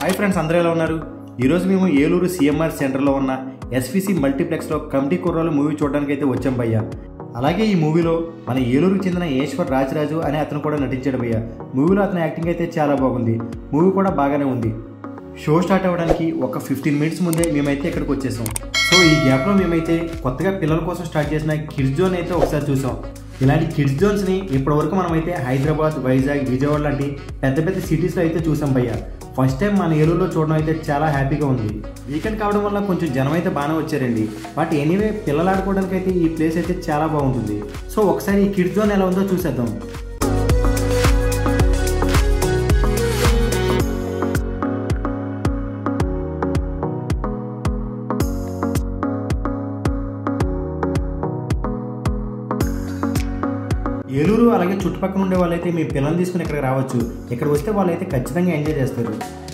Hi friends, అందరూ ఎలా ఉన్నారు? ఈరోజు మేము ఏలూరు సిఎంఆర్ సెంటర్లో ఉన్న ఎస్విసి మల్టీప్లెక్స్లో కమిటీ కుర్రాలు మూవీ చూడడానికి అయితే వచ్చాం భయ్య. అలాగే ఈ మూవీలో మన ఏలూరుకు చెందిన ఈశ్వర్ రాజరాజు అనే అతను కూడా నటించాడు భయ్య. మూవీలో అతని యాక్టింగ్ అయితే చాలా బాగుంది. మూవీ కూడా బాగానే ఉంది. షో స్టార్ట్ అవ్వడానికి ఒక 15 మినిట్స్ ముందే మేమైతే ఇక్కడికి వచ్చేసాం. సో ఈ గ్యాప్లో మేమైతే కొత్తగా పిల్లల కోసం స్టార్ట్ చేసిన కిడ్స్ జోన్ అయితే ఒకసారి చూసాం. ఇలాంటి కిడ్స్ జోన్స్ని ఇప్పటివరకు మనమైతే హైదరాబాద్, వైజాగ్, విజయవాడ లాంటి పెద్ద పెద్ద సిటీస్లో అయితే చూసాం భయ్య. ఫస్ట్ టైం మన ఏలూరులో చూడడం అయితే చాలా హ్యాపీగా ఉంది. వీకెండ్ కావడం వల్ల కొంచెం జనం అయితే బాగానే వచ్చారండి. బట్ ఎనీవే పిల్లలు ఆడుకోవడానికి అయితే ఈ ప్లేస్ అయితే చాలా బాగుంటుంది. సో ఒకసారి ఈ కిడ్స్ జోన్ ఎలా ఉందో చూసేద్దాం. ఏలూరు అలాగే చుట్టుపక్కల ఉండే వాళ్ళైతే మీ పిల్లల్ని తీసుకుని ఇక్కడికి రావచ్చు. ఇక్కడ వస్తే వాళ్ళైతే ఖచ్చితంగా ఎంజాయ్ చేస్తారు.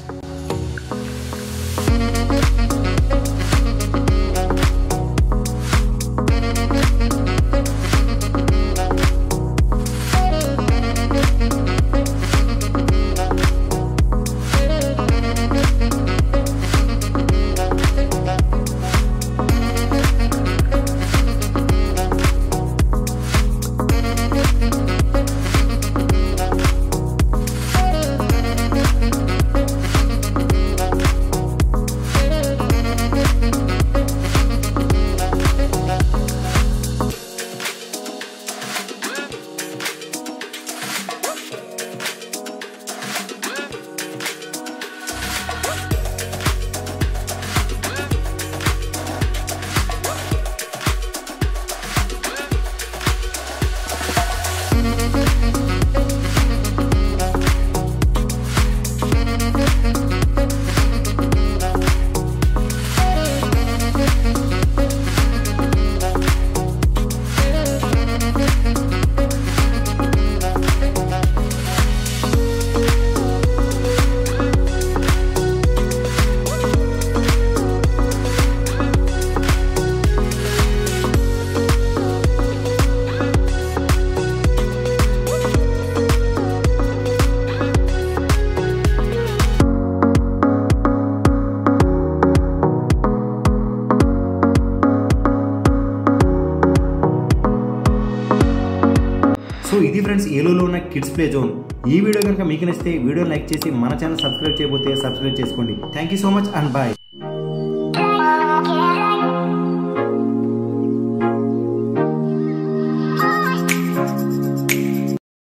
సో ఇది ఫ్రెండ్స్ ఏలూరులో ఉన్న కిడ్స్ ప్లే జోన్. ఈ వీడియో కనుక మీకు నచ్చితే వీడియోని లైక్ చేసి మన ఛానల్ సబ్స్క్రైబ్ చేయకపోతే సబ్స్క్రైబ్ చేసుకోండి. Thank you so much and bye.